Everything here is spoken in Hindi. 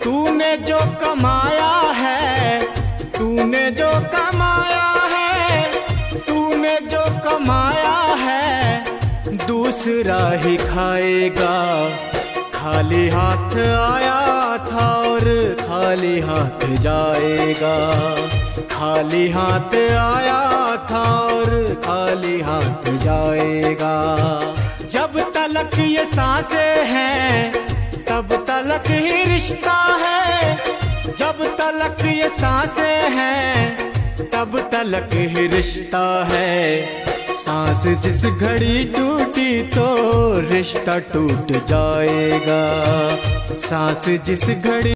तूने जो कमाया है, तूने जो कमाया है, तूने जो कमाया है, दूसरा ही खाएगा। खाली हाथ आया था और खाली हाथ जाएगा। खाली हाथ आया था और खाली हाथ जाएगा। जब तलक ये सांसें हैं तब तलक ही रिश्ता है। जब तलक ये सांसें हैं तब तलक ही रिश्ता है। सांस जिस घड़ी टूटी तो रिश्ता टूट जाएगा। सांस जिस घड़ी